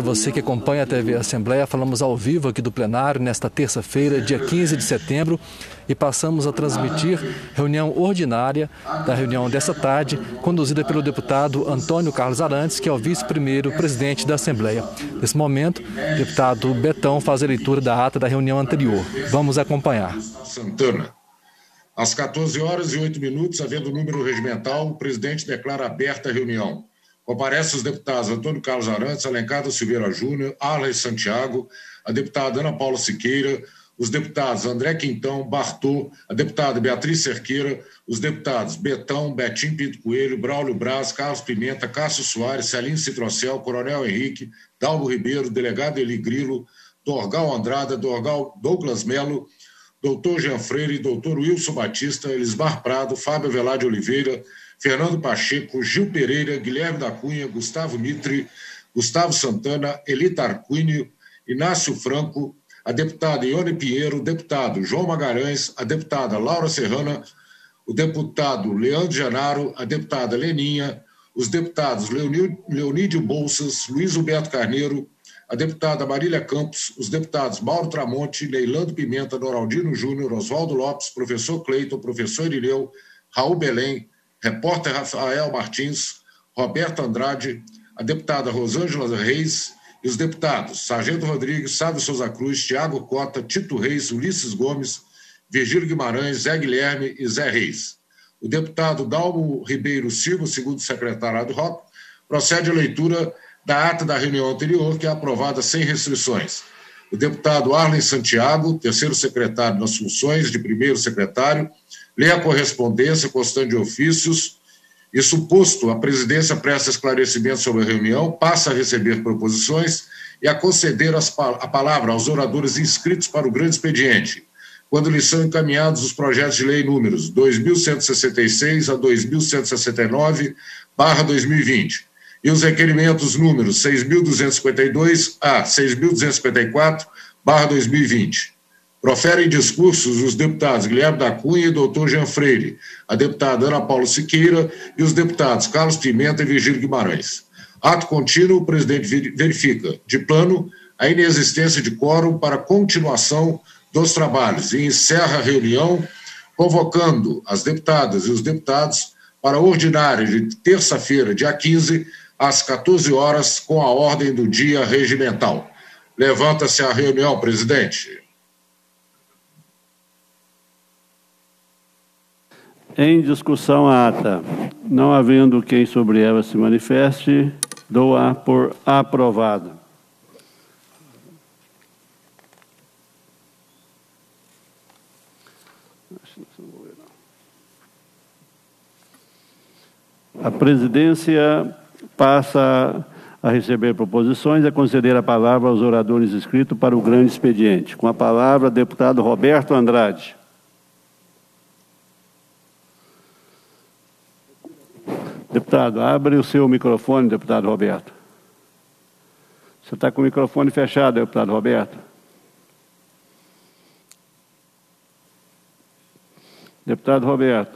para você que acompanha a TV Assembleia. Falamos ao vivo aqui do plenário nesta terça-feira, dia 15 de setembro, e passamos a transmitir reunião ordinária da reunião dessa tarde, conduzida pelo deputado Antônio Carlos Arantes, que é o vice-primeiro presidente da Assembleia. Nesse momento, o deputado Betão faz a leitura da ata da reunião anterior. Vamos acompanhar. Santana. Às 14h08, havendo número regimental, o presidente declara aberta a reunião. Comparecem os deputados Antônio Carlos Arantes, Alencar da Silveira Júnior, Arley Santiago, a deputada Ana Paula Siqueira, os deputados André Quintão, Bartô, a deputada Beatriz Cerqueira, os deputados Betão, Betim Pinto Coelho, Braulio Braz, Carlos Pimenta, Cássio Soares, Celinho Citrocel, Coronel Henrique, Dalmo Ribeiro, delegado Eli Grilo, Dorgal Andrada, Dorgal Douglas Melo, doutor Jean Freire, doutor Wilson Batista, Elismar Prado, Fábio Avelar de Oliveira, Fernando Pacheco, Gil Pereira, Guilherme da Cunha, Gustavo Mitre, Gustavo Santana, Eli Tarquínio, Inácio Franco, a deputada Ione Pinheiro, o deputado João Magalhães, a deputada Laura Serrana, o deputado Leandro Janaro, a deputada Leninha, os deputados Leonídio Bolsas, Luiz Humberto Carneiro, a deputada Marília Campos, os deputados Mauro Tramonte, Neilando Pimenta, Noraldino Júnior, Oswaldo Lopes, professor Cleiton, professor Irineu, Raul Belém, repórter Rafael Martins, Roberto Andrade, a deputada Rosângela Reis e os deputados Sargento Rodrigues, Sávio Souza Cruz, Tiago Cota, Tito Reis, Ulisses Gomes, Virgílio Guimarães, Zé Guilherme e Zé Reis. O deputado Dalmo Ribeiro Silva, segundo secretário ad hoc, procede à leitura da ata da reunião anterior, que é aprovada sem restrições. O deputado Arley Santiago, terceiro secretário nas funções de primeiro secretário, lê a correspondência constante de ofícios e, suposto a presidência presta esclarecimento sobre a reunião, passa a receber proposições e a conceder a palavra aos oradores inscritos para o grande expediente, quando lhes são encaminhados os projetos de lei números 2166 a 2169/2020 e os requerimentos números 6.252 a 6.254/2020. Proferem discursos os deputados Guilherme da Cunha e doutor Jean Freire, a deputada Ana Paula Siqueira e os deputados Carlos Pimenta e Virgílio Guimarães. Ato contínuo, o presidente verifica, de plano, a inexistência de quórum para continuação dos trabalhos e encerra a reunião, convocando as deputadas e os deputados para a ordinária de terça-feira, dia 15, às 14 horas, com a ordem do dia regimental. Levanta-se a reunião, presidente. Em discussão a ata. Não havendo quem sobre ela se manifeste, dou-a por aprovada. A presidência passa a receber proposições e a conceder a palavra aos oradores inscritos para o grande expediente. Com a palavra, deputado Roberto Andrade. Deputado, abre o seu microfone, deputado Roberto. Você está com o microfone fechado, deputado Roberto. Deputado Roberto.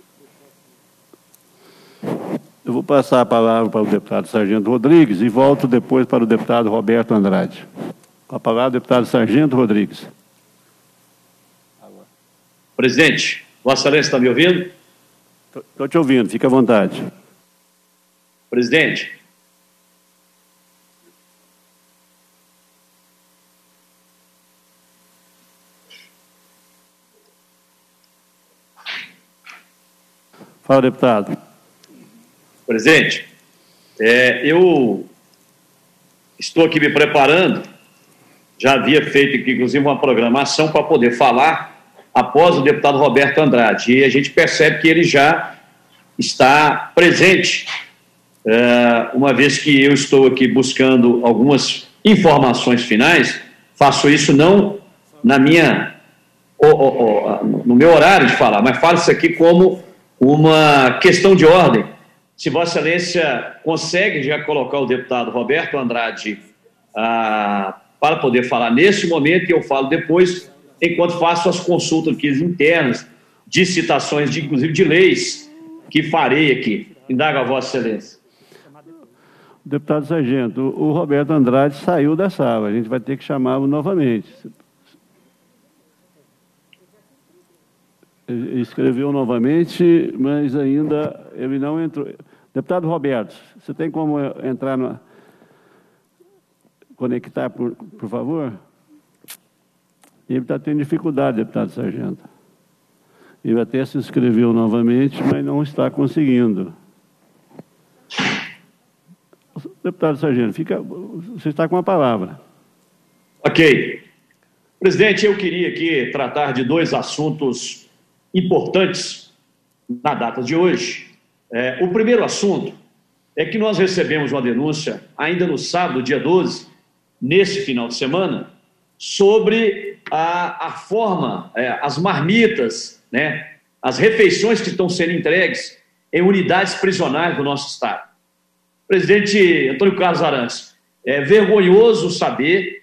Eu vou passar a palavra para o deputado Sargento Rodrigues e volto depois para o deputado Roberto Andrade. Com a palavra, deputado Sargento Rodrigues. Presidente, Vossa Excelência está me ouvindo? Estou te ouvindo, fique à vontade. Presidente. Fala, deputado. Presidente, eu estou aqui me preparando, já havia feito aqui, inclusive, uma programação para poder falar após o deputado Roberto Andrade, e a gente percebe que ele já está presente, uma vez que eu estou aqui buscando algumas informações finais, faço isso não na no meu horário de falar, mas falo isso aqui como uma questão de ordem. Se Vossa Excelência consegue já colocar o deputado Roberto Andrade para poder falar nesse momento, e eu falo depois, enquanto faço as consultas aqui internas, de citações, inclusive de leis, que farei aqui. Indaga a Vossa Excelência. Deputado Sargento, o Roberto Andrade saiu da sala, a gente vai ter que chamá-lo novamente. Ele escreveu novamente, mas ainda ele não entrou. Deputado Roberto, você tem como entrar no... Conectar, por favor? Ele está tendo dificuldade, deputado Sargento. Ele até se inscreveu novamente, mas não está conseguindo. Deputado Sargento, você está com a palavra. Ok. Presidente, eu queria aqui tratar de dois assuntos importantes na data de hoje. O primeiro assunto é que nós recebemos uma denúncia, ainda no sábado, dia 12, nesse final de semana, sobre a forma, as marmitas, né, as refeições que estão sendo entregues em unidades prisionais do nosso Estado. Presidente Antônio Carlos Arantes, é vergonhoso saber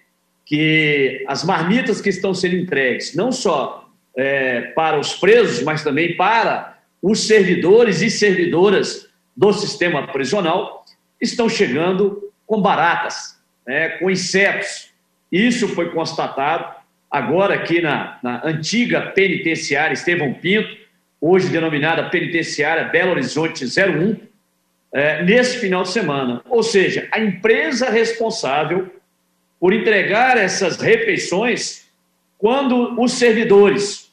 que as marmitas que estão sendo entregues, não só para os presos, mas também para os servidores e servidoras do sistema prisional, estão chegando com baratas, com insetos. Isso foi constatado agora aqui na antiga penitenciária Estevão Pinto, hoje denominada penitenciária Belo Horizonte 01, nesse final de semana. Ou seja, a empresa responsável por entregar essas refeições, quando os servidores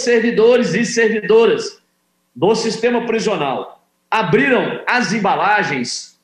e servidoras do sistema prisional abriram as embalagens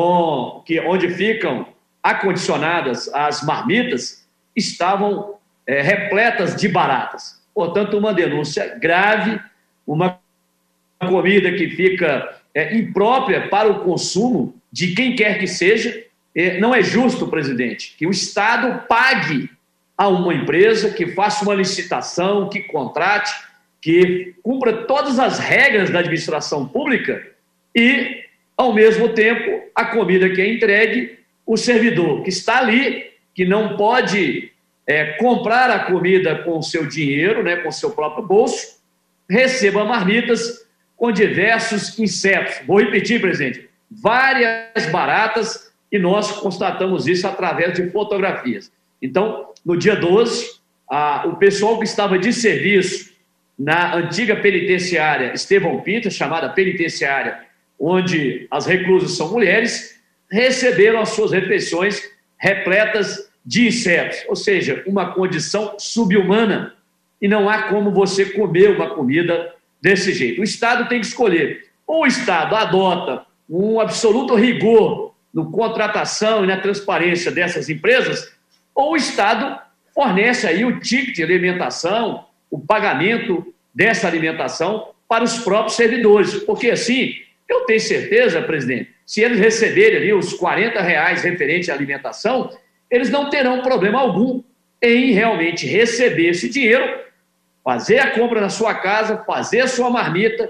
onde ficam acondicionadas as marmitas, estavam repletas de baratas. Portanto, uma denúncia grave, uma comida que fica imprópria para o consumo de quem quer que seja. Não é justo, presidente, que o Estado pague a uma empresa que faça uma licitação, que contrate, que cumpra todas as regras da administração pública e, ao mesmo tempo, a comida que é entregue, o servidor que está ali, que não pode comprar a comida com o seu dinheiro, com o seu próprio bolso, receba marmitas com diversos insetos. Vou repetir, presidente, várias baratas, e nós constatamos isso através de fotografias. Então, no dia 12, o pessoal que estava de serviço na antiga penitenciária Estevão Pinto, chamada penitenciária, onde as reclusas são mulheres, receberam as suas refeições repletas de insetos, ou seja, uma condição subhumana, e não há como você comer uma comida desse jeito. O Estado tem que escolher. Ou o Estado adota um absoluto rigor na contratação e na transparência dessas empresas, ou o Estado fornece aí o ticket de alimentação, o pagamento dessa alimentação para os próprios servidores, porque assim, eu tenho certeza, presidente, se eles receberem ali os R$40 referente à alimentação, eles não terão problema algum em realmente receber esse dinheiro, fazer a compra na sua casa, fazer a sua marmita,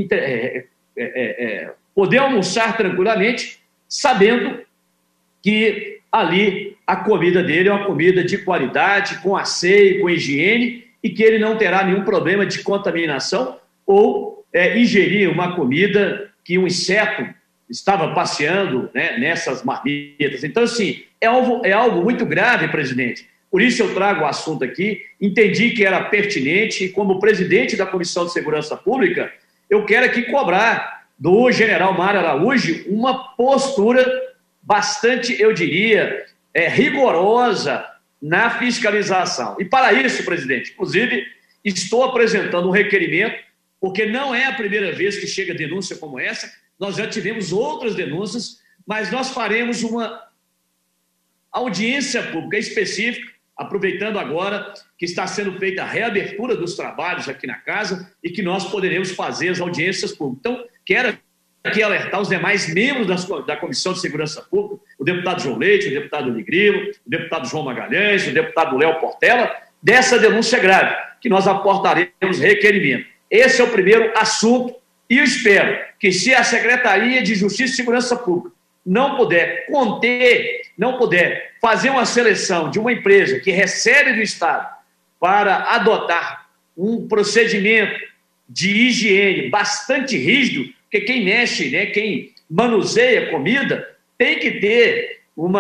poder almoçar tranquilamente, sabendo que ali a comida dele é uma comida de qualidade, com asseio, com higiene, e que ele não terá nenhum problema de contaminação ou ingerir uma comida que um inseto estava passeando nessas marmitas. Então, assim, é algo muito grave, presidente. Por isso eu trago o assunto aqui, entendi que era pertinente, e como presidente da Comissão de Segurança Pública, eu quero aqui cobrar do general Mário Araújo uma postura bastante, eu diria, rigorosa na fiscalização. E para isso, presidente, inclusive, estou apresentando um requerimento, porque não é a primeira vez que chega denúncia como essa, nós já tivemos outras denúncias, mas nós faremos uma audiência pública específica, aproveitando agora que está sendo feita a reabertura dos trabalhos aqui na casa e que nós poderemos fazer as audiências públicas. Então, quero aqui alertar os demais membros da Comissão de Segurança Pública, o deputado João Leite, o deputado Ligrilo, o deputado João Magalhães, o deputado Léo Portela, dessa denúncia grave, que nós aportaremos requerimento. Esse é o primeiro assunto, e eu espero que, se a Secretaria de Justiça e Segurança Pública não puder conter, não puder fazer uma seleção de uma empresa que recebe do Estado para adotar um procedimento de higiene bastante rígido, porque quem mexe, quem manuseia comida, tem que ter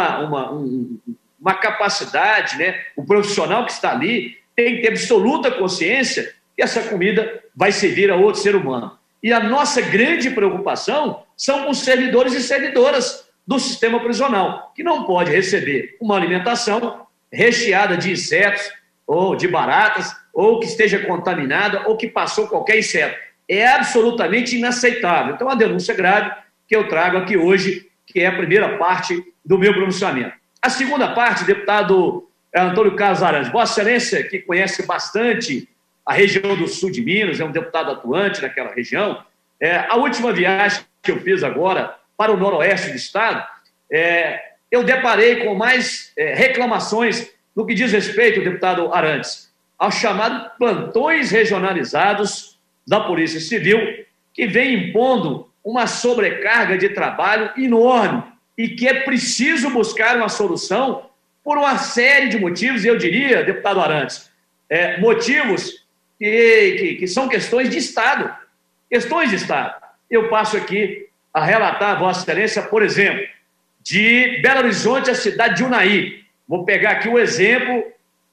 uma capacidade, né? O profissional que está ali tem que ter absoluta consciência que essa comida vai servir a outro ser humano. E a nossa grande preocupação são com os servidores e servidoras do sistema prisional, que não pode receber uma alimentação recheada de insetos ou de baratas, ou que esteja contaminada, ou que passou qualquer inseto. É absolutamente inaceitável. Então, a denúncia grave que eu trago aqui hoje, que é a primeira parte do meu pronunciamento. A segunda parte, deputado Antônio Carlos Arantes, Vossa Excelência, que conhece bastante a região do sul de Minas, é um deputado atuante naquela região. A última viagem que eu fiz agora para o noroeste do estado, eu deparei com mais reclamações no que diz respeito, deputado Arantes, aos chamados plantões regionalizados da Polícia Civil, que vem impondo uma sobrecarga de trabalho enorme e que é preciso buscar uma solução por uma série de motivos, eu diria, deputado Arantes, motivos que são questões de Estado. Questões de Estado. Eu passo aqui a relatar, Vossa Excelência, por exemplo, de Belo Horizonte à cidade de Unai. Vou pegar aqui o exemplo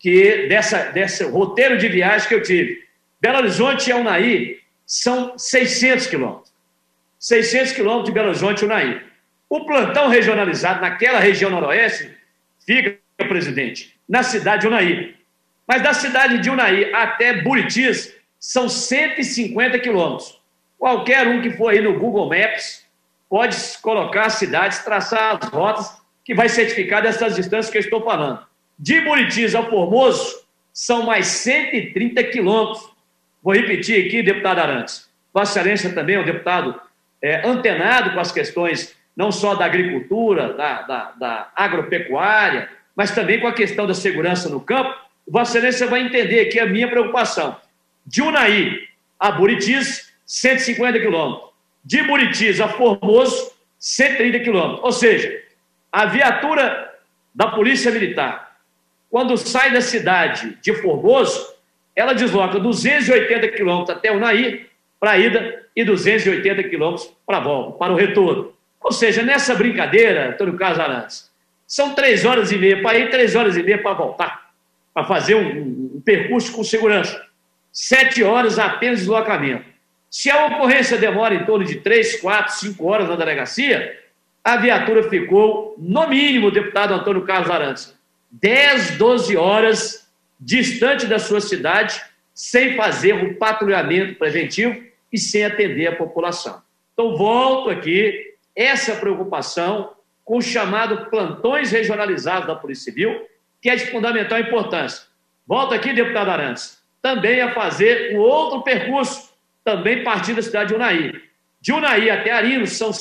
desse roteiro de viagem que eu tive. Belo Horizonte a Unai são 600 quilômetros. 600 quilômetros de Belo Horizonte a Unai. O plantão regionalizado naquela região noroeste fica, presidente, na cidade de Unai. Mas da cidade de Unai até Buritis são 150 quilômetros. Qualquer um que for aí no Google Maps pode colocar as cidades, traçar as rotas que vai certificar dessas distâncias que eu estou falando. De Buritis ao Formoso são mais 130 quilômetros. Vou repetir aqui, deputado Arantes. Vossa Excelência também é um deputado antenado com as questões não só da agricultura, da agropecuária, mas também com a questão da segurança no campo. Vossa Excelência vai entender aqui a minha preocupação. De Unai a Buritis, 150 quilômetros. De Buritis a Formoso, 130 quilômetros. Ou seja, a viatura da Polícia Militar, quando sai da cidade de Formoso, ela desloca 280 quilômetros até Unai para a ida e 280 quilômetros para a volta, para o retorno. Ou seja, nessa brincadeira, Antônio Carlos Arantes, são 3 horas e meia para ir, 3 horas e meia para voltar, para fazer um percurso com segurança. 7 horas apenas de deslocamento. Se a ocorrência demora em torno de 3, 4, 5 horas na delegacia, a viatura ficou, no mínimo, deputado Antônio Carlos Arantes, 10, 12 horas distante da sua cidade, sem fazer um patrulhamento preventivo e sem atender a população. Então, volto aqui, essa preocupação com o chamado plantões regionalizados da Polícia Civil, que é de fundamental importância. Volto aqui, deputado Arantes, também a fazer um outro percurso, também partindo da cidade de Unai. De Unai até Arinos são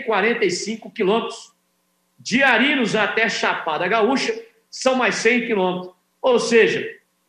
145 quilômetros. De Arinos até Chapada Gaúcha são mais 100 quilômetros. Ou seja,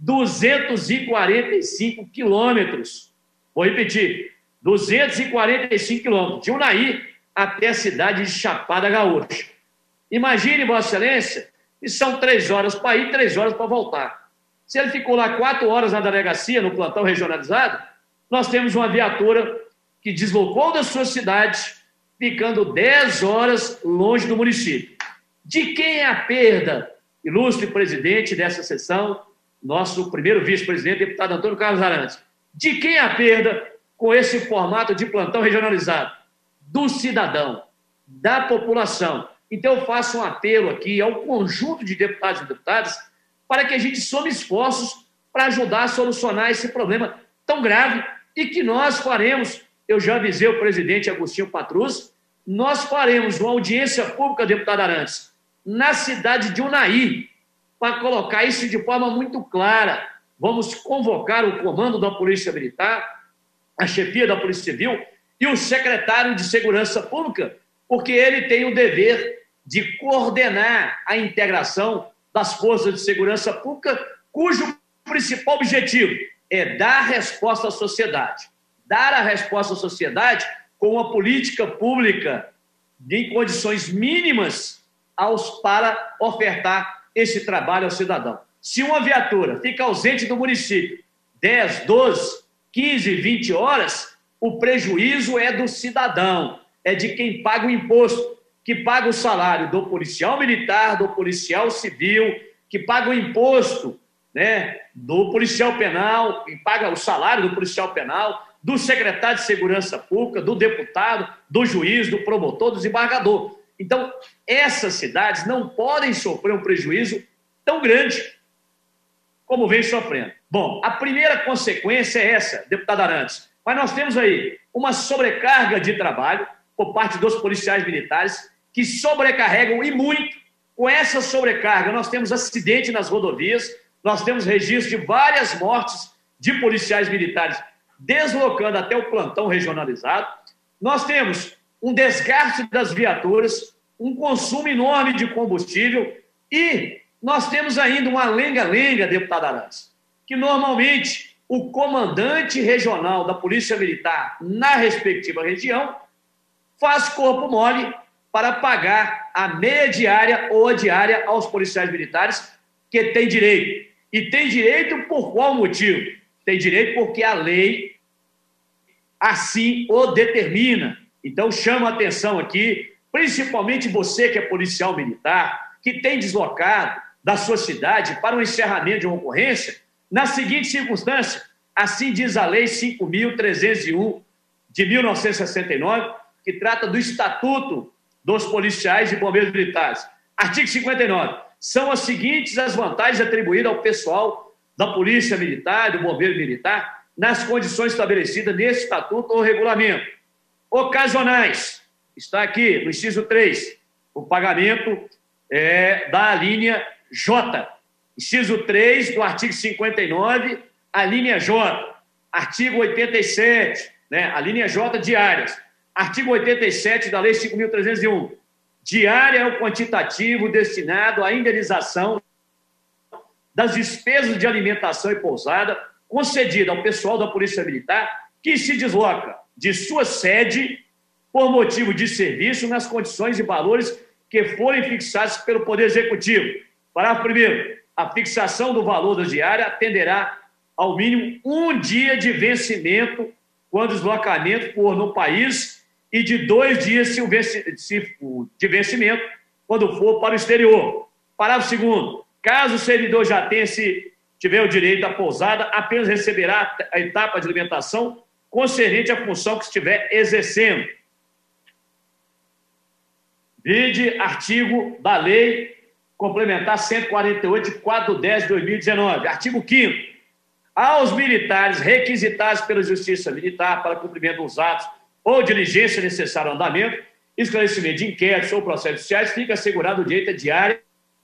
245 quilômetros. Vou repetir, 245 quilômetros. De Unai até a cidade de Chapada Gaúcha. Imagine, Vossa Excelência, que são 3 horas para ir, 3 horas para voltar. Se ele ficou lá 4 horas na delegacia, no plantão regionalizado, nós temos uma viatura que deslocou da sua cidade, ficando 10 horas longe do município. De quem é a perda, ilustre presidente dessa sessão, nosso primeiro vice-presidente, deputado Antônio Carlos Arantes? De quem é a perda com esse formato de plantão regionalizado? Do cidadão, da população. Então, eu faço um apelo aqui ao conjunto de deputados e deputadas para que a gente some esforços para ajudar a solucionar esse problema tão grave e que nós faremos, eu já avisei o presidente Agostinho Patrus, nós faremos uma audiência pública, deputado Arantes, na cidade de Unai, para colocar isso de forma muito clara. Vamos convocar o comando da Polícia Militar, a chefia da Polícia Civil e o secretário de Segurança Pública, porque ele tem o dever de coordenar a integração das forças de segurança pública, cujo principal objetivo é dar resposta à sociedade. Dar a resposta à sociedade com uma política pública em condições mínimas para ofertar esse trabalho ao cidadão. Se uma viatura fica ausente do município 10, 12, 15, 20 horas, o prejuízo é do cidadão, é de quem paga o imposto. que paga o salário do policial militar, do policial civil, que paga o imposto, né, do policial penal, que paga o salário do policial penal, do secretário de Segurança Pública, do deputado, do juiz, do promotor, do desembargador. Então, essas cidades não podem sofrer um prejuízo tão grande como vem sofrendo. Bom, a primeira consequência é essa, deputado Arantes. Mas nós temos aí uma sobrecarga de trabalho por parte dos policiais militares que sobrecarregam e muito. Com essa sobrecarga, nós temos acidente nas rodovias, nós temos registro de várias mortes de policiais militares deslocando até o plantão regionalizado. Nós temos um desgaste das viaturas, um consumo enorme de combustível e nós temos ainda uma lenga-lenga, deputado Arantes, que normalmente o comandante regional da Polícia Militar na respectiva região faz corpo mole para pagar a meia diária ou a diária aos policiais militares que têm direito. E tem direito por qual motivo? Tem direito porque a lei assim o determina. Então, chamo a atenção aqui, principalmente você que é policial militar, que tem deslocado da sua cidade para o encerramento de uma ocorrência, na seguinte circunstância, assim diz a Lei 5.301 de 1969, que trata do Estatuto dos Policiais e Bombeiros Militares. Artigo 59. São as seguintes as vantagens atribuídas ao pessoal da Polícia Militar e do Bombeiro Militar nas condições estabelecidas nesse Estatuto ou Regulamento. Ocasionais. Está aqui, no inciso 3, o pagamento da linha J. Inciso 3 do artigo 59, a linha J. Artigo 87, né, a linha J diárias. Artigo 87 da Lei 5.301. Diária é o quantitativo destinado à indenização das despesas de alimentação e pousada concedida ao pessoal da Polícia Militar que se desloca de sua sede por motivo de serviço nas condições e valores que forem fixados pelo Poder Executivo. Parágrafo 1º. A fixação do valor da diária atenderá ao mínimo um dia de vencimento quando o deslocamento for no país e de 2 dias de vencimento quando for para o exterior. Parágrafo 2º. Caso o servidor já tiver o direito à pousada, apenas receberá a etapa de alimentação concernente à função que estiver exercendo. Vide artigo da Lei Complementar 148, de 4 de 10 de 2019. Artigo 5º. Aos militares requisitados pela Justiça Militar para cumprimento dos atos ou diligência necessária ao andamento, esclarecimento de inquéritos ou processos judiciais, fica assegurado o direito à diária,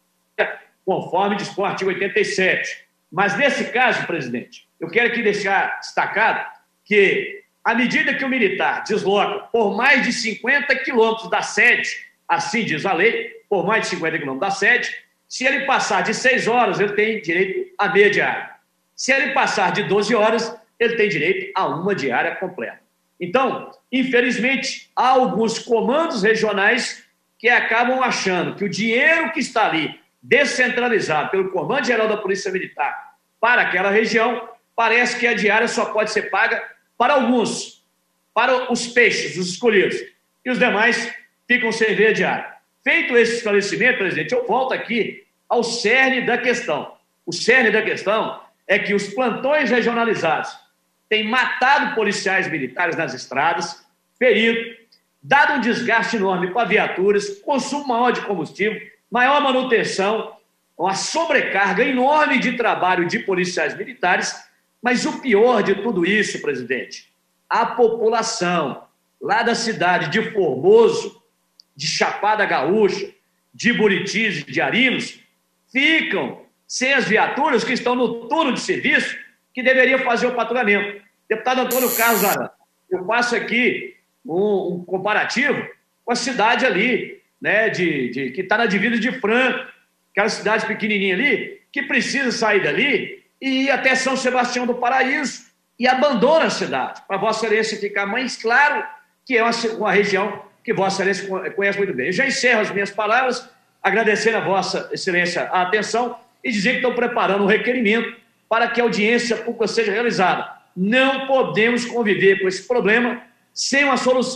conforme dispõe o artigo 87. Mas, nesse caso, presidente, eu quero aqui deixar destacado que, à medida que o militar desloca por mais de 50 quilômetros da sede, assim diz a lei, por mais de 50 quilômetros da sede, se ele passar de 6 horas, ele tem direito à meia diária. Se ele passar de 12 horas, ele tem direito a uma diária completa. Então, infelizmente, há alguns comandos regionais que acabam achando que o dinheiro que está ali descentralizado pelo Comando Geral da Polícia Militar para aquela região, parece que a diária só pode ser paga para alguns, para os peixes, os escolhidos, e os demais ficam sem ver a diária. Feito esse esclarecimento, presidente, eu volto aqui ao cerne da questão. O cerne da questão é que os plantões regionalizados têm matado policiais militares nas estradas, ferido, dado um desgaste enorme para viaturas, consumo maior de combustível, maior manutenção, uma sobrecarga enorme de trabalho de policiais militares, mas o pior de tudo isso, presidente, a população lá da cidade de Formoso, de Chapada Gaúcha, de Buritis, de Arinos, ficam sem as viaturas que estão no turno de serviço que deveriam fazer o patrulhamento. Deputado Antônio Carlos Arantes, eu faço aqui um comparativo com a cidade ali, né, que está na divisa de Franca, aquela cidade pequenininha ali, que precisa sair dali e ir até São Sebastião do Paraíso e abandona a cidade, para Vossa Excelência ficar mais claro que é uma região que Vossa Excelência conhece muito bem. Eu já encerro as minhas palavras, agradecendo a Vossa Excelência a atenção e dizer que estão preparando um requerimento para que a audiência pública seja realizada. Não podemos conviver com esse problema sem uma solução.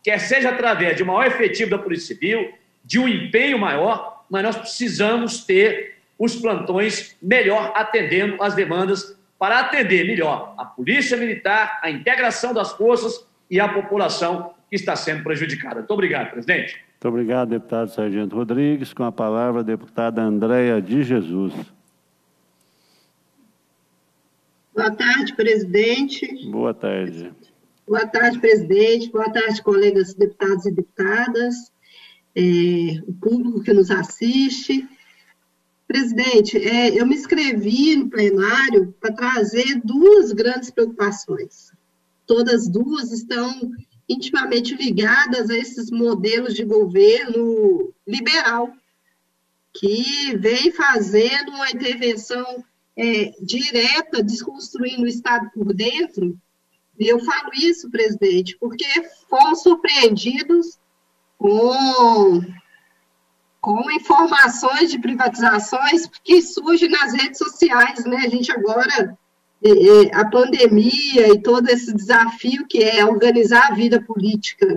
quer seja através de um maior efetivo da Polícia Civil, de um empenho maior, mas nós precisamos ter os plantões melhor atendendo as demandas para atender melhor a Polícia Militar, a integração das forças e a população que está sendo prejudicada. Muito obrigado, presidente. Muito obrigado, deputado Sargento Rodrigues. Com a palavra, a deputada Andréia de Jesus. Boa tarde, presidente. Boa tarde. Boa tarde, presidente. Boa tarde, colegas deputados e deputadas, o público que nos assiste. Presidente, eu me inscrevi no plenário para trazer duas grandes preocupações. Todas duas estão intimamente ligadas a esses modelos de governo liberal, que vem fazendo uma intervenção direta, desconstruindo o Estado por dentro. E eu falo isso, presidente, porque fomos surpreendidos com informações de privatizações que surgem nas redes sociais, né? A gente agora, a pandemia e todo esse desafio que é organizar a vida política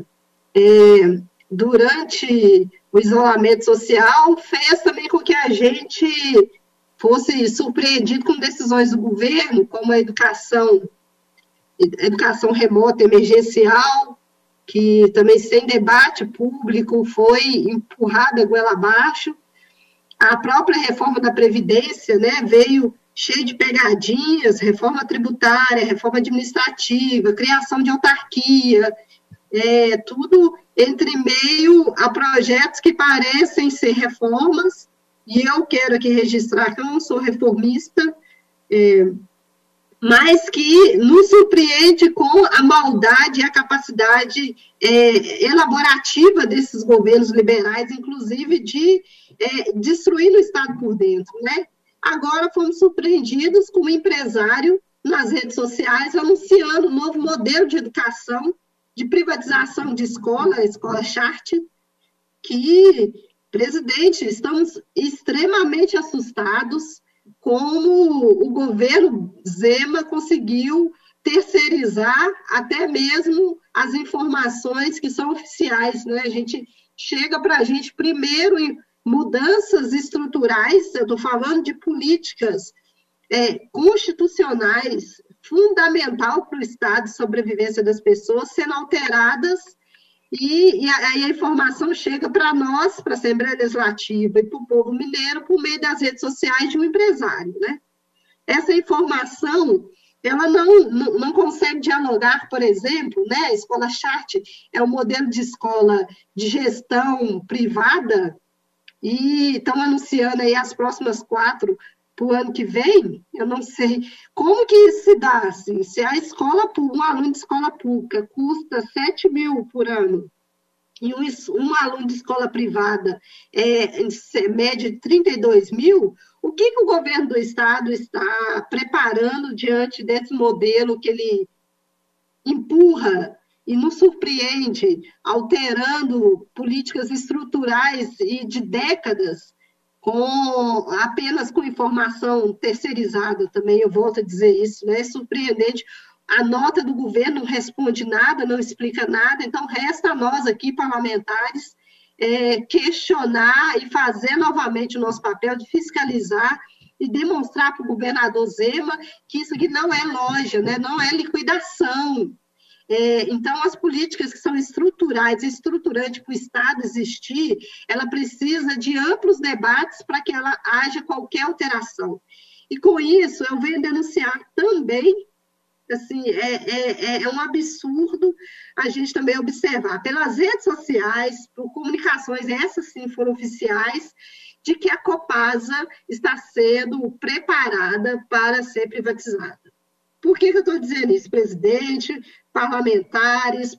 durante o isolamento social, fez também com que a gente fosse surpreendido com decisões do governo, como a educação remota emergencial, que também sem debate público foi empurrada goela abaixo. A própria reforma da Previdência, né, veio cheia de pegadinhas, reforma tributária, reforma administrativa, criação de autarquia, tudo entre meio a projetos que parecem ser reformas, e eu quero aqui registrar que eu não sou reformista, mas que nos surpreende com a maldade e a capacidade elaborativa desses governos liberais, inclusive de destruir o Estado por dentro, né? Agora fomos surpreendidos com um empresário nas redes sociais anunciando um novo modelo de educação, de privatização de escola, a escola Charter, que, presidente, estamos extremamente assustados como o governo Zema conseguiu terceirizar até mesmo as informações que são oficiais, né? A gente chega para a gente primeiro em mudanças estruturais, eu estou falando de políticas constitucionais, fundamental para o Estado de sobrevivência das pessoas, sendo alteradas, e aí a informação chega para nós, para a Assembleia Legislativa e para o povo mineiro, por meio das redes sociais de um empresário, né? Essa informação, ela não consegue dialogar, por exemplo, né? A escola Charter é um modelo de escola de gestão privada, e estão anunciando aí as próximas 4 para o ano que vem. Eu não sei como que isso se dá, assim, se a escola pública, um aluno de escola pública custa 7 mil por ano, e um aluno de escola privada em média de 32 mil, o que o governo do Estado está preparando diante desse modelo que ele empurra e nos surpreende, alterando políticas estruturais e de décadas, apenas com informação terceirizada também, eu volto a dizer isso, né? É surpreendente. A nota do governo não responde nada, não explica nada, então resta a nós aqui, parlamentares, questionar e fazer novamente o nosso papel de fiscalizar e demonstrar para o governador Zema que isso aqui não é loja, né? Não é liquidação. Então, as políticas que são estruturais e estruturantes para o Estado existir, ela precisa de amplos debates para que ela haja qualquer alteração. E, com isso, eu venho denunciar também, assim, é um absurdo a gente também observar pelas redes sociais, por comunicações, essas sim foram oficiais, de que a Copasa está sendo preparada para ser privatizada. Por que eu estou dizendo isso, presidente? Parlamentares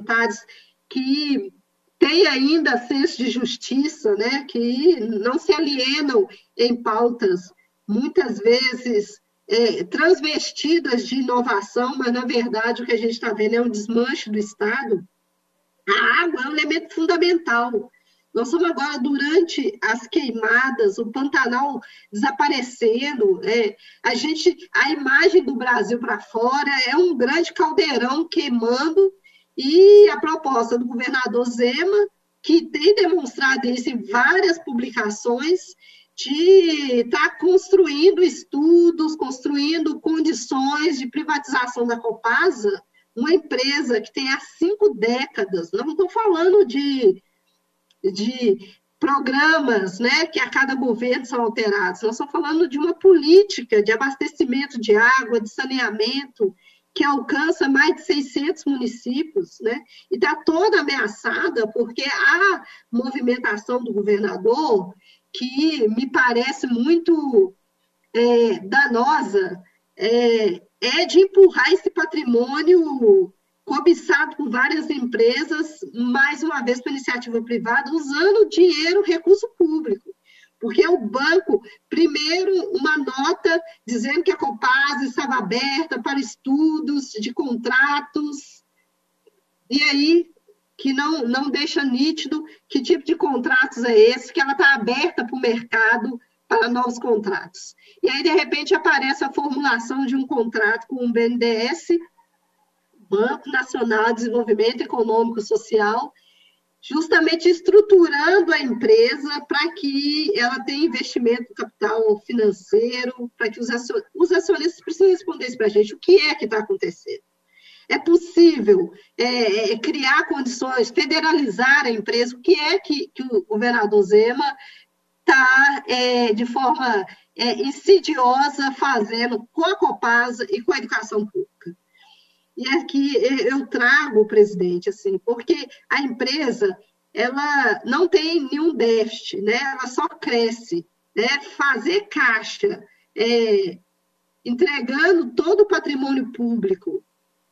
que têm ainda senso de justiça, né? Que não se alienam em pautas, muitas vezes transvestidas de inovação, mas, na verdade, o que a gente está vendo é um desmanche do Estado. A água é um elemento fundamental. Nós estamos agora, durante as queimadas, o Pantanal desaparecendo, a imagem do Brasil para fora é um grande caldeirão queimando, e a proposta do governador Zema, que tem demonstrado isso em várias publicações, de estar construindo estudos, construindo condições de privatização da Copasa, uma empresa que tem há 5 décadas. Não estou falando de programas, né, que a cada governo são alterados. Nós estamos falando de uma política de abastecimento de água, de saneamento, que alcança mais de 600 municípios, né, e está toda ameaçada porque a movimentação do governador, que me parece muito danosa, é de empurrar esse patrimônio cobiçado por várias empresas, mais uma vez para iniciativa privada, usando dinheiro, recurso público. Porque o banco, primeiro, uma nota dizendo que a Copasa estava aberta para estudos de contratos, e aí que não deixa nítido que tipo de contratos é esse, que ela está aberta para o mercado para novos contratos. E aí, de repente, aparece a formulação de um contrato com o BNDES, Banco Nacional de Desenvolvimento Econômico e Social, justamente estruturando a empresa para que ela tenha investimento no capital financeiro, para que os acionistas precisam responder isso para a gente. O que é que está acontecendo? É possível criar condições, federalizar a empresa? O que é que o governador Zema está, de forma insidiosa, fazendo com a Copasa e com a educação pública? E aqui eu trago, presidente, assim, porque a empresa, ela não tem nenhum déficit, né? Ela só cresce, né? Fazer caixa, entregando todo o patrimônio público,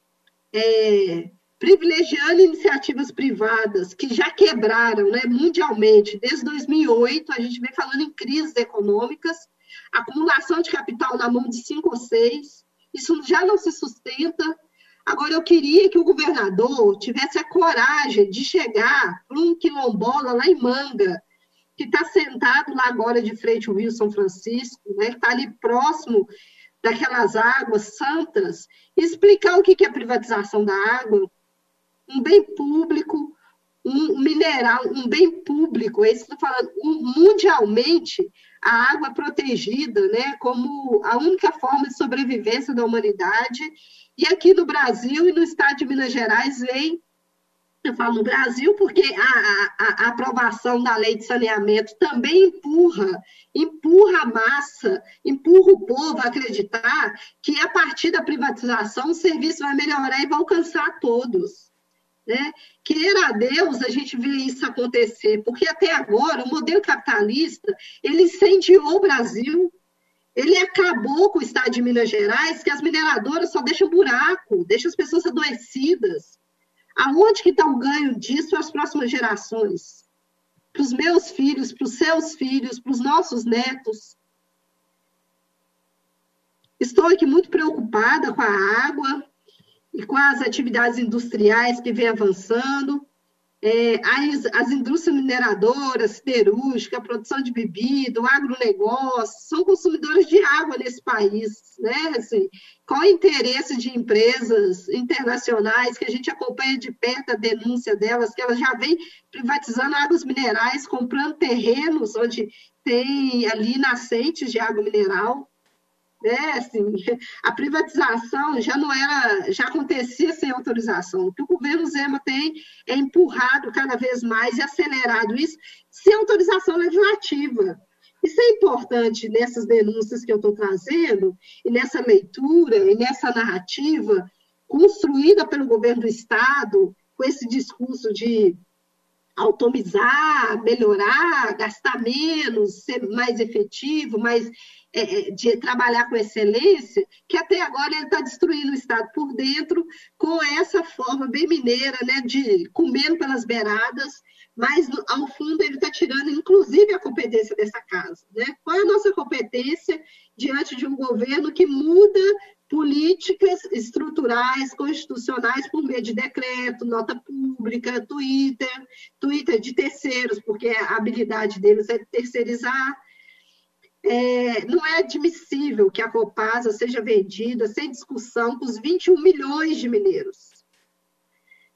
privilegiando iniciativas privadas que já quebraram, né, mundialmente. Desde 2008, a gente vem falando em crises econômicas, acumulação de capital na mão de 5 ou 6, isso já não se sustenta. Agora, eu queria que o governador tivesse a coragem de chegar para um quilombola lá em Manga, que está sentado lá agora de frente ao Rio São Francisco, né, que está ali próximo daquelas águas santas, e explicar o que é privatização da água, um bem público, um mineral, um bem público, é isso que eu estou falando, mundialmente, a água é protegida, né, como a única forma de sobrevivência da humanidade. E aqui no Brasil e no estado de Minas Gerais vem, eu falo no Brasil porque a aprovação da lei de saneamento também empurra a massa, empurra o povo a acreditar que a partir da privatização o serviço vai melhorar e vai alcançar todos, né? Queira a Deus a gente vê isso acontecer, porque até agora o modelo capitalista, ele incendiou o Brasil. Ele acabou com o estado de Minas Gerais, que as mineradoras só deixam buraco, deixam as pessoas adoecidas. Aonde que está o ganho disso para as próximas gerações? Para os meus filhos, para os seus filhos, para os nossos netos. Estou aqui muito preocupada com a água e com as atividades industriais que vêm avançando. As indústrias mineradoras, siderúrgica, a produção de bebida, o agronegócio, são consumidores de água nesse país, né? Assim, qual o interesse de empresas internacionais que a gente acompanha de perto a denúncia delas, que elas já vêm privatizando águas minerais, comprando terrenos onde tem ali nascentes de água mineral, né? Assim, a privatização já acontecia sem autorização. O que o governo Zema tem é empurrado cada vez mais e acelerado isso sem autorização legislativa. Isso é importante nessas denúncias que eu estou trazendo, e nessa leitura, e nessa narrativa construída pelo governo do Estado, com esse discurso de autonomizar, melhorar, gastar menos, ser mais efetivo, de trabalhar com excelência, que até agora ele está destruindo o Estado por dentro com essa forma bem mineira, né, de comendo pelas beiradas, mas ao fundo ele está tirando inclusive a competência dessa casa, né? Qual é a nossa competência diante de um governo que muda políticas estruturais, constitucionais, por meio de decreto, nota pública, Twitter de terceiros, porque a habilidade deles é terceirizar. Não é admissível que a Copasa seja vendida sem discussão para os 21 milhões de mineiros.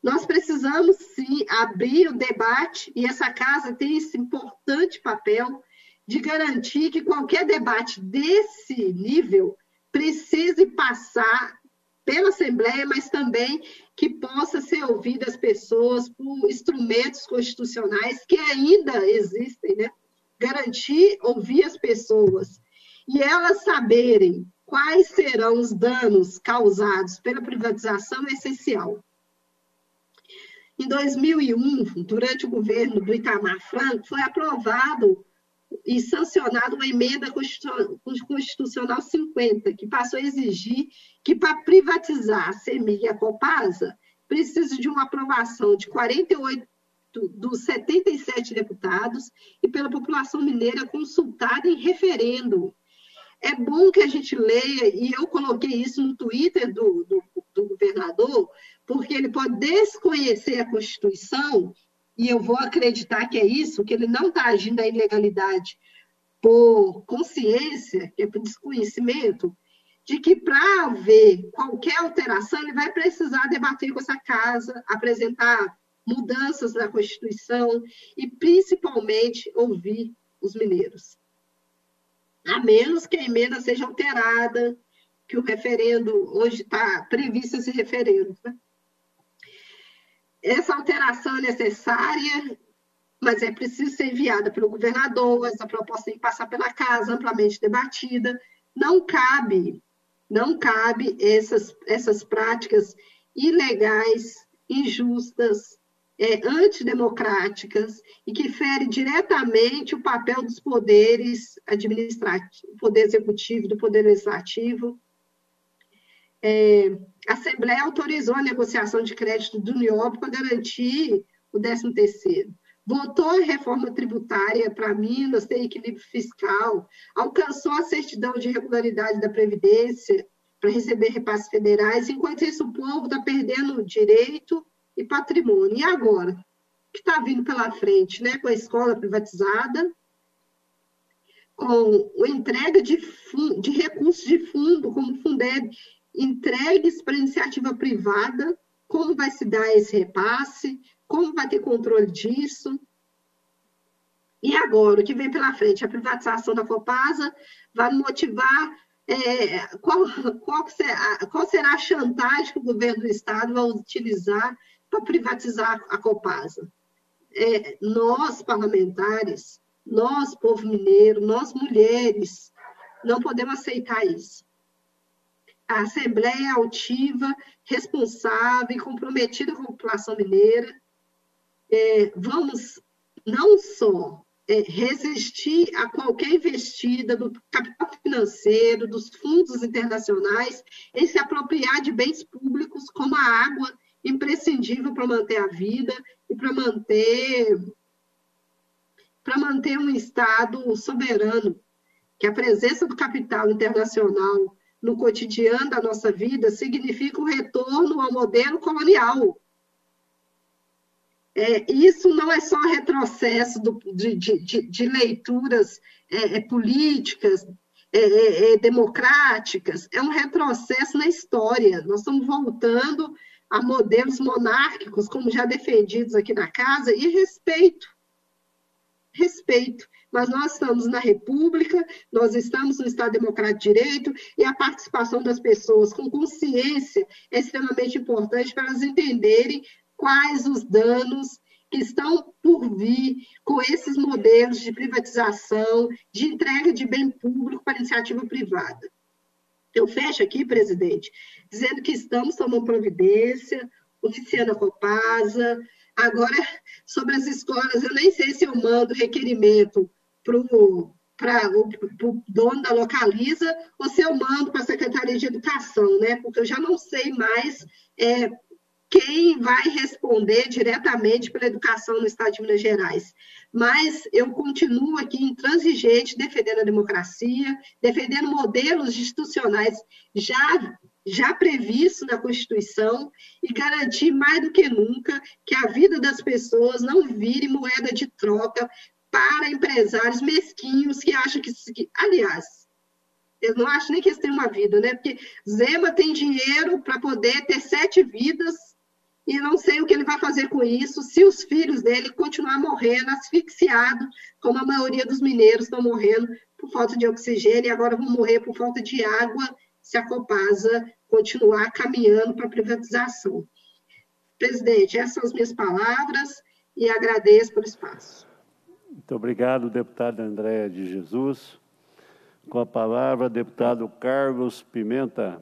Nós precisamos, sim, abrir o debate, e essa casa tem esse importante papel de garantir que qualquer debate desse nível precise passar pela Assembleia, mas também que possa ser ouvida as pessoas por instrumentos constitucionais que ainda existem, né? Garantir ouvir as pessoas e elas saberem quais serão os danos causados pela privatização é essencial. Em 2001, durante o governo do Itamar Franco, foi aprovado e sancionado uma emenda constitucional 50, que passou a exigir que, para privatizar a CEMIG e a Copasa, precisa de uma aprovação de 48 dos 77 deputados e pela população mineira consultada em referendo. É bom que a gente leia, e eu coloquei isso no Twitter do governador, porque ele pode desconhecer a Constituição, e eu vou acreditar que é isso, que ele não está agindo a ilegalidade por consciência, que é por desconhecimento, de que para haver qualquer alteração, ele vai precisar debater com essa casa, apresentar mudanças na Constituição e, principalmente, ouvir os mineiros. A menos que a emenda seja alterada, que o referendo, hoje está previsto esse referendo, né? Essa alteração é necessária, mas é preciso ser enviada pelo governador, essa proposta tem que passar pela casa, amplamente debatida. Não cabe essas práticas ilegais, injustas, antidemocráticas e que ferem diretamente o papel dos poderes administrativos, do poder executivo, do poder legislativo. A Assembleia autorizou a negociação de crédito do Uniop para garantir o 13º. Votou a reforma tributária para Minas, ter equilíbrio fiscal, alcançou a certidão de regularidade da Previdência para receber repasses federais, enquanto isso o povo está perdendo direito e patrimônio. E agora? O que está vindo pela frente, né? Com a escola privatizada, com a entrega de recursos de fundo, como o Fundeb, entregues para iniciativa privada, como vai se dar esse repasse, como vai ter controle disso. E agora, o que vem pela frente? A privatização da Copasa vai motivar qual será a chantagem que o governo do Estado vai utilizar para privatizar a Copasa. Nós, parlamentares, nós, povo mineiro, nós, mulheres, não podemos aceitar isso. A Assembleia é altiva, responsável e comprometida com a população mineira. Vamos não só resistir a qualquer investida do capital financeiro, dos fundos internacionais, em se apropriar de bens públicos como a água, imprescindível para manter a vida e para manter um Estado soberano, que a presença do capital internacional no cotidiano da nossa vida significa um retorno ao modelo colonial. Isso não é só retrocesso de leituras políticas, democráticas, é um retrocesso na história. Nós estamos voltando a modelos monárquicos, como já defendidos aqui na casa, e respeito. Mas nós estamos na República, nós estamos no Estado Democrático de Direito, e a participação das pessoas com consciência é extremamente importante para elas entenderem quais os danos que estão por vir com esses modelos de privatização, de entrega de bem público para iniciativa privada. Eu fecho aqui, presidente, dizendo que estamos tomando providência, oficiando a Copasa. Agora, sobre as escolas, eu nem sei se eu mando requerimento para o dono da Localiza ou se eu mando para a Secretaria de Educação, né? Porque eu já não sei mais quem vai responder diretamente pela educação no Estado de Minas Gerais. Mas eu continuo aqui intransigente, defendendo a democracia, defendendo modelos institucionais já previsto na Constituição e garantir mais do que nunca que a vida das pessoas não vire moeda de troca para empresários mesquinhos que acham que aliás, eu não acho nem que eles têm uma vida, né? Porque Zema tem dinheiro para poder ter 7 vidas e não sei o que ele vai fazer com isso se os filhos dele continuar morrendo, asfixiados, como a maioria dos mineiros estão morrendo por falta de oxigênio e agora vão morrer por falta de água se a Copasa continuar caminhando para a privatização. Presidente, essas são as minhas palavras e agradeço pelo espaço. Muito obrigado, deputada Andréa de Jesus. Com a palavra, deputado Carlos Pimenta.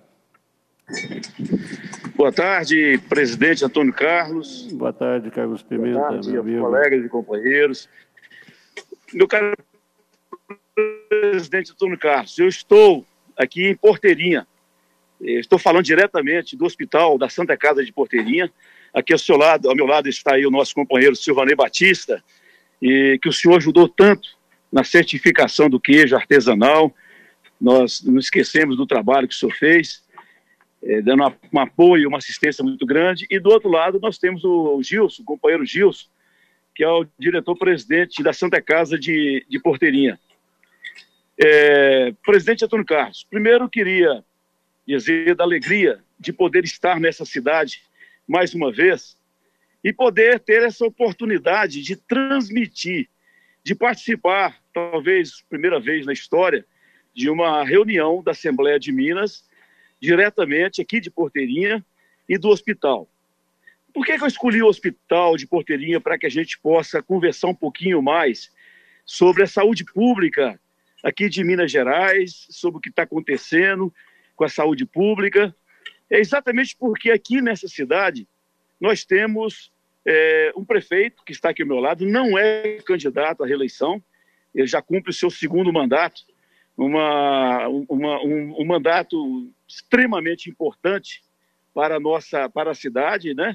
Boa tarde, presidente Antônio Carlos. Boa tarde, Carlos Pimenta. Boa tarde, meu amigo. colegas e companheiros. Meu caro presidente Antônio Carlos, eu estou aqui em Porteirinha. Estou falando diretamente do hospital da Santa Casa de Porteirinha. Aqui ao meu lado está aí o nosso companheiro Silvanei Batista, e que o senhor ajudou tanto na certificação do queijo artesanal. Nós não esquecemos do trabalho que o senhor fez, dando um apoio, uma assistência muito grande. E do outro lado nós temos o Gilson, o companheiro Gilson, que é o diretor-presidente da Santa Casa de Porteirinha. Presidente Antônio Carlos, primeiro eu queria dizer da alegria de poder estar nessa cidade mais uma vez e poder ter essa oportunidade de transmitir, de participar, talvez primeira vez na história, de uma reunião da Assembleia de Minas, diretamente aqui de Porteirinha e do hospital. Por que eu escolhi o hospital de Porteirinha? Para que a gente possa conversar um pouquinho mais sobre a saúde pública aqui de Minas Gerais, sobre o que está acontecendo com a saúde pública. É exatamente porque aqui nessa cidade nós temos um prefeito que está aqui ao meu lado, não é candidato à reeleição, ele já cumpre o seu segundo mandato, um mandato extremamente importante para a cidade, né?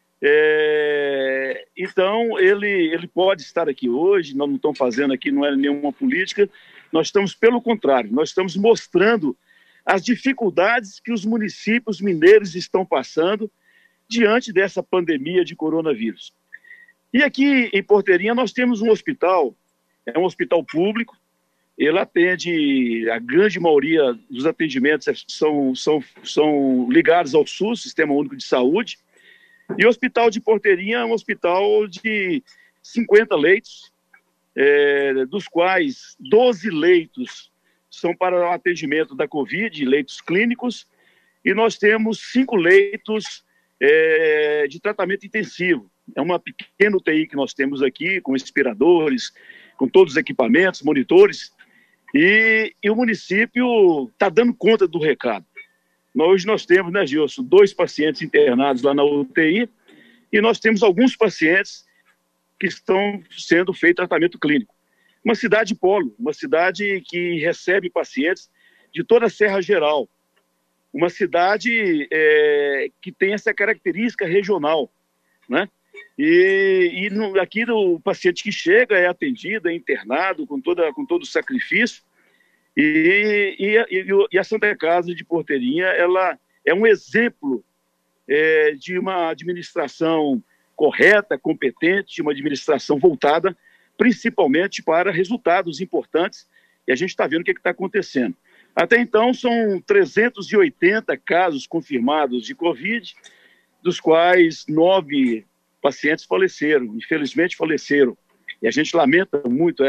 Então, ele pode estar aqui hoje, nós não estamos fazendo aqui, não é nenhuma política, nós estamos, pelo contrário, nós estamos mostrando as dificuldades que os municípios mineiros estão passando diante dessa pandemia de coronavírus. E aqui em Porteirinha nós temos um hospital, é um hospital público, ele atende, a grande maioria dos atendimentos são ligados ao SUS, Sistema Único de Saúde, e o Hospital de Porteirinha é um hospital de 50 leitos, dos quais 12 leitos são para o atendimento da Covid, leitos clínicos, e nós temos 5 leitos de tratamento intensivo. É uma pequena UTI que nós temos aqui, com respiradores, com todos os equipamentos, monitores, e o município está dando conta do recado. Hoje nós temos, né, Gilson, 2 pacientes internados lá na UTI, e nós temos alguns pacientes que estão sendo feito tratamento clínico. Uma cidade polo, uma cidade que recebe pacientes de toda a Serra Geral, uma cidade que tem essa característica regional, né? Aqui o paciente que chega é atendido, é internado com todo o sacrifício, e a Santa Casa de Porteirinha, ela é um exemplo de uma administração correta, competente, uma administração voltada principalmente para resultados importantes, e a gente está vendo o que está acontecendo. Até então, são 380 casos confirmados de Covid, dos quais 9 pacientes faleceram, infelizmente faleceram. E a gente lamenta muito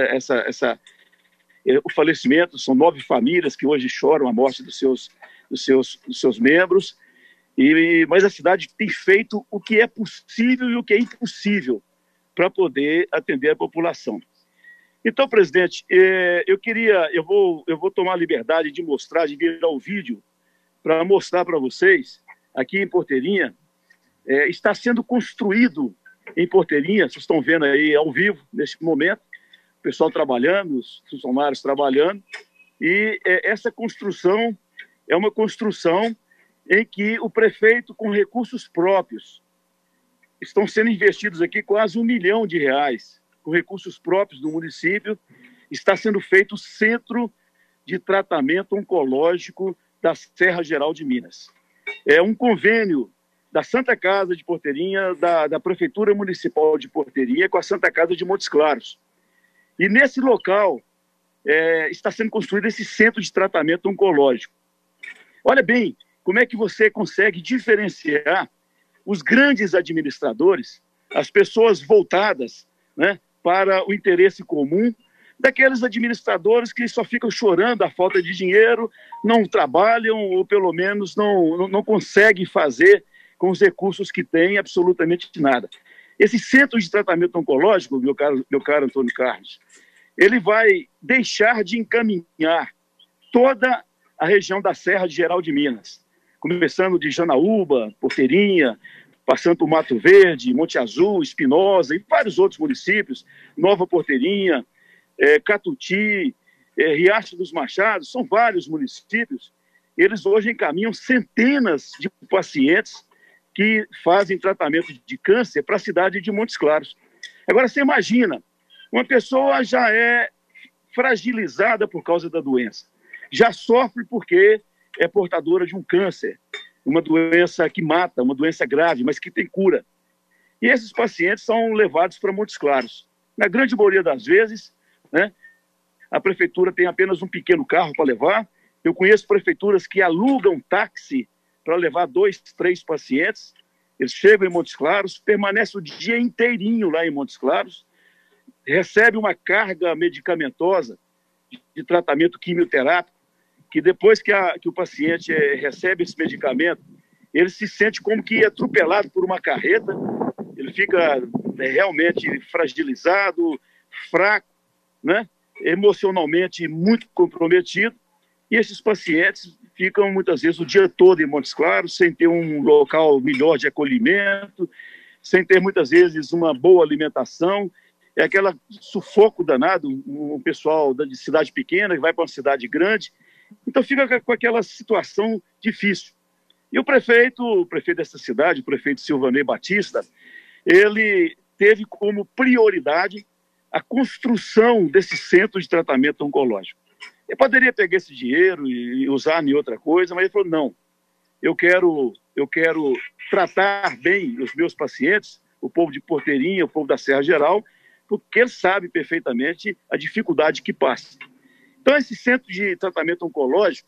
o falecimento, são 9 famílias que hoje choram a morte dos seus membros, mas a cidade tem feito o que é possível e o que é impossível para poder atender a população. Então, presidente, eu vou tomar a liberdade de mostrar, de virar o vídeo para mostrar para vocês, aqui em Porteirinha, está sendo construído em Porteirinha, vocês estão vendo aí ao vivo, neste momento, o pessoal trabalhando, os funcionários trabalhando, e essa construção é uma construção em que o prefeito, com recursos próprios, estão sendo investidos aqui quase R$1 milhão, com recursos próprios do município, está sendo feito o Centro de Tratamento Oncológico da Serra Geral de Minas. É um convênio da Santa Casa de Porteirinha, da Prefeitura Municipal de Porteirinha, com a Santa Casa de Montes Claros. E nesse local está sendo construído esse Centro de Tratamento Oncológico. Olha bem, como é que você consegue diferenciar os grandes administradores, as pessoas voltadas, né, para o interesse comum, daqueles administradores que só ficam chorando a falta de dinheiro, não trabalham ou pelo menos não conseguem fazer com os recursos que têm absolutamente nada. Esse centro de tratamento oncológico, meu caro Antônio Carlos, ele vai deixar de encaminhar toda a região da Serra de Geral de Minas, começando de Janaúba, Porteirinha, passando por Mato Verde, Monte Azul, Espinosa e vários outros municípios, Nova Porteirinha, Catuti, Riacho dos Machados, são vários municípios. Eles hoje encaminham centenas de pacientes que fazem tratamento de câncer para a cidade de Montes Claros. Agora, você imagina, uma pessoa já é fragilizada por causa da doença, já sofre porque é portadora de um câncer, uma doença que mata, uma doença grave, mas que tem cura. E esses pacientes são levados para Montes Claros. Na grande maioria das vezes, né, a prefeitura tem apenas um pequeno carro para levar. Eu conheço prefeituras que alugam táxi para levar 2, 3 pacientes. Eles chegam em Montes Claros, permanecem o dia inteirinho lá em Montes Claros, recebem uma carga medicamentosa de tratamento quimioterápico, que depois que o paciente recebe esse medicamento, ele se sente como que atropelado por uma carreta, ele fica realmente fragilizado, fraco, né? Emocionalmente muito comprometido, e esses pacientes ficam muitas vezes o dia todo em Montes Claros, sem ter um local melhor de acolhimento, sem ter muitas vezes uma boa alimentação. É aquele sufoco danado, um pessoal de cidade pequena que vai para uma cidade grande, então fica com aquela situação difícil. E o prefeito dessa cidade, o prefeito Silvanei Batista, ele teve como prioridade a construção desse centro de tratamento oncológico. Ele poderia pegar esse dinheiro e usar em outra coisa, mas ele falou, não, eu quero tratar bem os meus pacientes, o povo de Porteirinha, o povo da Serra Geral, porque ele sabe perfeitamente a dificuldade que passa. Então, esse centro de tratamento oncológico,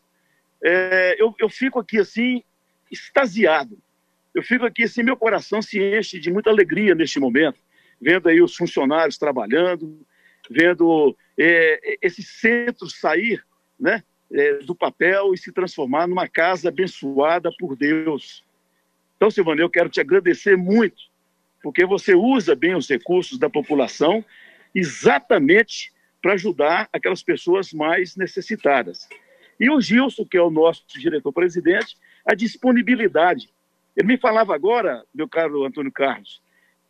eu fico aqui assim, extasiado. Eu fico aqui assim, meu coração se enche de muita alegria neste momento, vendo aí os funcionários trabalhando, vendo esse centro sair, né, do papel e se transformar numa casa abençoada por Deus. Então, Silvanei, eu quero te agradecer muito, porque você usa bem os recursos da população exatamente para ajudar aquelas pessoas mais necessitadas. E o Gilson, que é o nosso diretor-presidente, a disponibilidade. Ele me falava agora, meu caro Antônio Carlos,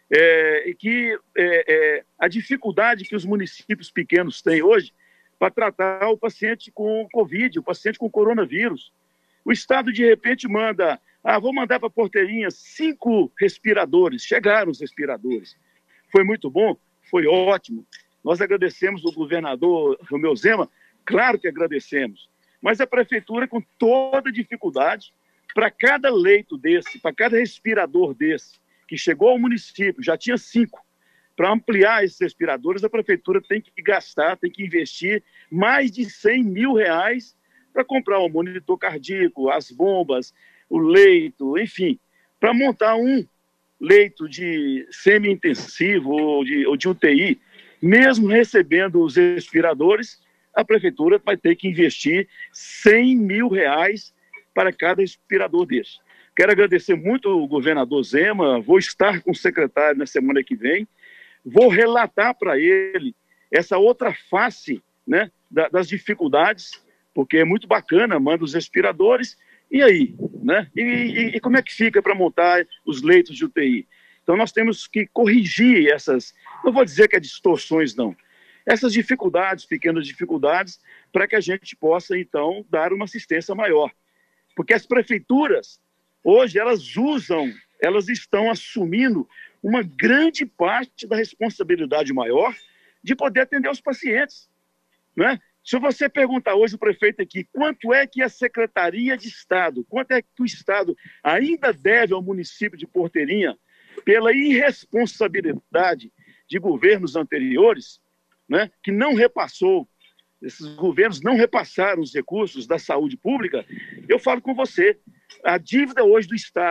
que a dificuldade que os municípios pequenos têm hoje para tratar o paciente com Covid, o paciente com coronavírus. O Estado, de repente, manda, vou mandar para Porteirinha 5 respiradores. Chegaram os respiradores. Foi muito bom? Foi ótimo. Nós agradecemos o governador Romeu Zema, claro que agradecemos, mas a prefeitura, com toda dificuldade, para cada leito desse, para cada respirador desse, que chegou ao município, já tinha 5, para ampliar esses respiradores, a prefeitura tem que gastar, tem que investir mais de R$100 mil para comprar o monitor cardíaco, as bombas, o leito, enfim, para montar um leito de semi-intensivo ou de UTI, mesmo recebendo os respiradores, a prefeitura vai ter que investir R$100 mil para cada respirador desse. Quero agradecer muito ao governador Zema, vou estar com o secretário na semana que vem, vou relatar para ele essa outra face, né, das dificuldades, porque é muito bacana, manda os respiradores, e aí? Né? E como é que fica para montar os leitos de UTI? Então nós temos que corrigir essas, não vou dizer que é distorções não, essas dificuldades, pequenas dificuldades, para que a gente possa então dar uma assistência maior. Porque as prefeituras, hoje, elas estão assumindo uma grande parte da responsabilidade maior de poder atender os pacientes. Né? Se você perguntar hoje o prefeito aqui, quanto é que a Secretaria de Estado, quanto é que o Estado ainda deve ao município de Porteirinha pela irresponsabilidade de governos anteriores, né, que não repassou, esses governos não repassaram os recursos da saúde pública, eu falo com você, a dívida hoje do Estado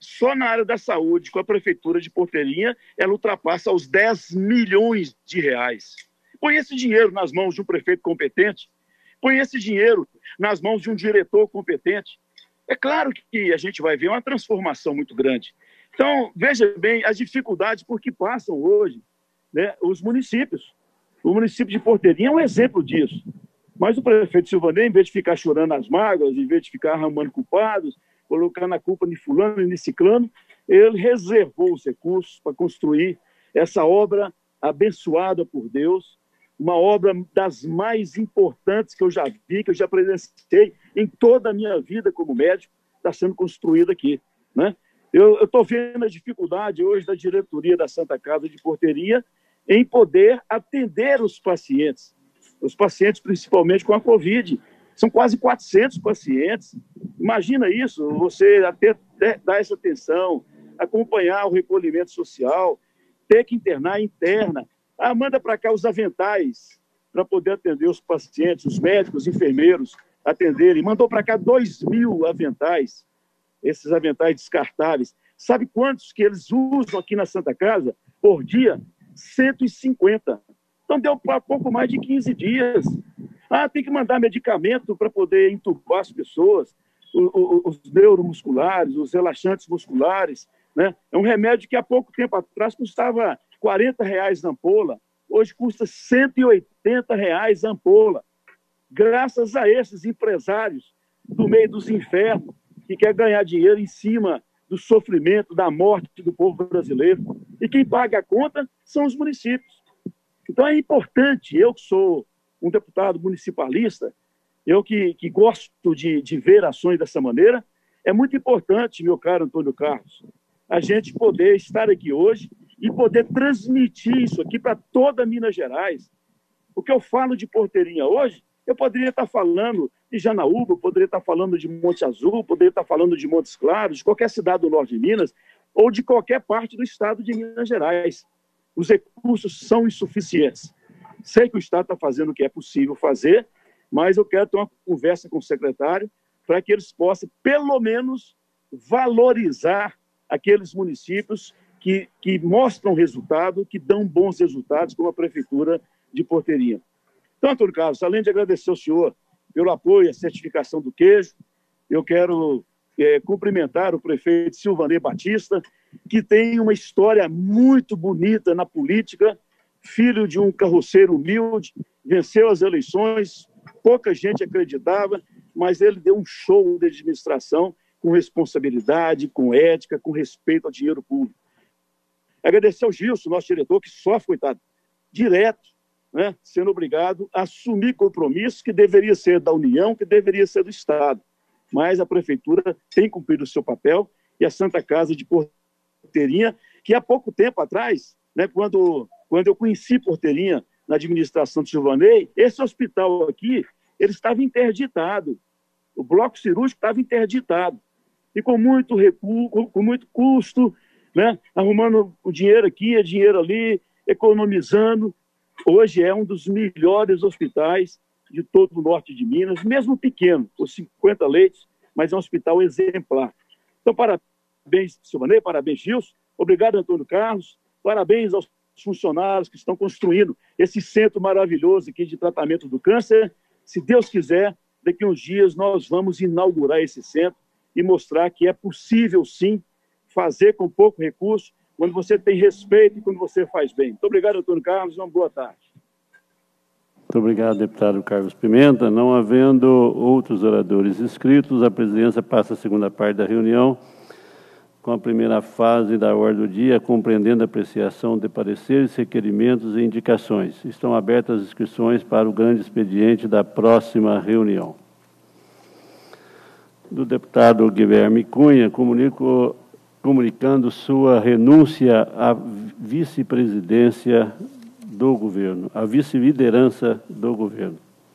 só na área da saúde, com a Prefeitura de Porteirinha, ela ultrapassa os 10 milhões de reais. Põe esse dinheiro nas mãos de um prefeito competente, põe esse dinheiro nas mãos de um diretor competente. É claro que a gente vai ver uma transformação muito grande. Então, veja bem as dificuldades por que passam hoje, né, os municípios. O município de Porteirinha é um exemplo disso. Mas o prefeito Silvanei, em vez de ficar chorando as mágoas, em vez de ficar arrumando culpados, colocando a culpa de fulano e de ciclano, ele reservou os recursos para construir essa obra abençoada por Deus, uma obra das mais importantes que eu já vi, que eu já presenciei em toda a minha vida como médico, está sendo construída aqui, né? Eu estou vendo a dificuldade hoje da diretoria da Santa Casa de Porteirinha em poder atender os pacientes principalmente com a Covid. São quase 400 pacientes. Imagina isso, você até dar essa atenção, acompanhar o recolhimento social, ter que interna. Manda para cá os aventais para poder atender os pacientes, os médicos, os enfermeiros atenderem. Mandou para cá 2.000 aventais, esses aventais descartáveis. Sabe quantos que eles usam aqui na Santa Casa por dia? 150. Então deu para pouco mais de 15 dias. Tem que mandar medicamento para poder entubar as pessoas, os neuromusculares, os relaxantes musculares, né? É um remédio que há pouco tempo atrás custava R$40 a ampola, hoje custa R$180 a ampola. Graças a esses empresários do meio dos infernos que quer ganhar dinheiro em cima do sofrimento, da morte do povo brasileiro. E quem paga a conta são os municípios. Então é importante, eu que sou um deputado municipalista, eu que gosto de ver ações dessa maneira, é muito importante, meu caro Antônio Carlos, a gente poder estar aqui hoje e poder transmitir isso aqui para toda Minas Gerais. O que eu falo de Porteirinha hoje, eu poderia estar falando de Janaúba, poderia estar falando de Monte Azul, poderia estar falando de Montes Claros, de qualquer cidade do norte de Minas, ou de qualquer parte do estado de Minas Gerais. Os recursos são insuficientes. Sei que o Estado está fazendo o que é possível fazer, mas eu quero ter uma conversa com o secretário para que eles possam, pelo menos, valorizar aqueles municípios que mostram resultado, que dão bons resultados, como a Prefeitura de Porteirinha. Então, Antônio Carlos, além de agradecer ao senhor pelo apoio à certificação do queijo, eu quero cumprimentar o prefeito Silvanei Batista, que tem uma história muito bonita na política, filho de um carroceiro humilde, venceu as eleições, pouca gente acreditava, mas ele deu um show de administração com responsabilidade, com ética, com respeito ao dinheiro público. Agradecer ao Gilson, nosso diretor, que sofre, coitado, direto, né, sendo obrigado a assumir compromissos que deveria ser da União, que deveria ser do Estado. Mas a Prefeitura tem cumprido o seu papel e a Santa Casa de Porteirinha, que há pouco tempo atrás, né, quando eu conheci Porteirinha na administração de Silvanei, esse hospital aqui, ele estava interditado. O bloco cirúrgico estava interditado. E com muito recurso, com muito custo, né, arrumando o dinheiro aqui, dinheiro ali, economizando. Hoje é um dos melhores hospitais de todo o norte de Minas, mesmo pequeno, com 50 leitos, mas é um hospital exemplar. Então, parabéns, Silvanei, parabéns, Gilson. Obrigado, Antônio Carlos. Parabéns aos funcionários que estão construindo esse centro maravilhoso aqui de tratamento do câncer. Se Deus quiser, daqui a uns dias nós vamos inaugurar esse centro e mostrar que é possível, sim, fazer com pouco recurso, quando você tem respeito e quando você faz bem. Muito obrigado, Antônio Carlos. Uma boa tarde. Muito obrigado, deputado Carlos Pimenta. Não havendo outros oradores inscritos, a presidência passa a segunda parte da reunião com a primeira fase da ordem do dia, compreendendo a apreciação de pareceres, requerimentos e indicações. Estão abertas as inscrições para o grande expediente da próxima reunião. Do deputado Guilherme Cunha, comunicando sua renúncia à vice-presidência do governo, à vice-liderança do governo.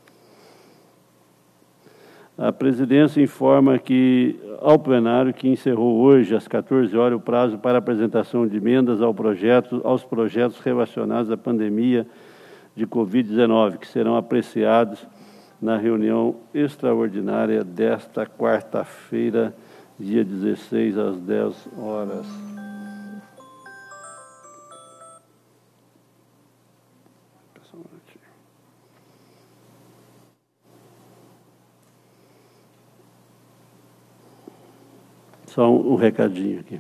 A presidência informa que, ao plenário que encerrou hoje, às 14 horas, o prazo para apresentação de emendas aos projetos relacionados à pandemia de Covid-19, que serão apreciados na reunião extraordinária desta quarta-feira, dia 16, às 10 horas. Só um recadinho aqui.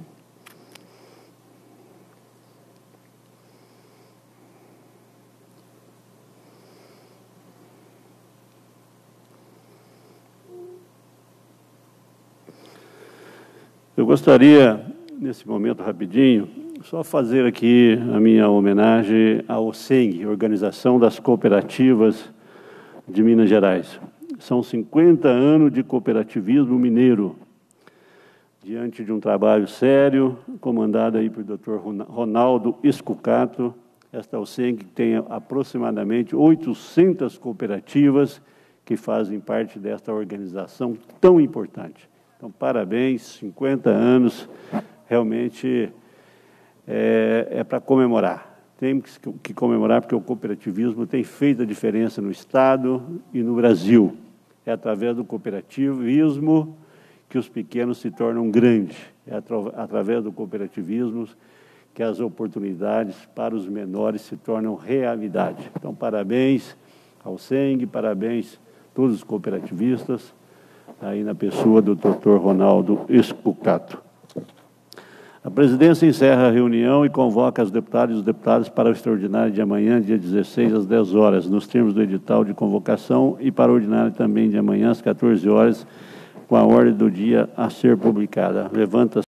Eu gostaria, nesse momento rapidinho, só fazer aqui a minha homenagem ao OCENG, Organização das Cooperativas de Minas Gerais. São 50 anos de cooperativismo mineiro, diante de um trabalho sério, comandado aí pelo Dr. Ronaldo Escucato. Esta OCENG tem aproximadamente 800 cooperativas que fazem parte desta organização tão importante. Então, parabéns, 50 anos, realmente é para comemorar. Temos que comemorar porque o cooperativismo tem feito a diferença no Estado e no Brasil. É através do cooperativismo que os pequenos se tornam grandes. É através do cooperativismo que as oportunidades para os menores se tornam realidade. Então, parabéns ao CENG, parabéns a todos os cooperativistas, aí na pessoa do Dr. Ronaldo Escucato. A presidência encerra a reunião e convoca os deputados e os deputadas para o extraordinário de amanhã, dia 16, às 10 horas, nos termos do edital de convocação, e para o ordinário também de amanhã, às 14 horas, com a ordem do dia a ser publicada. Levanta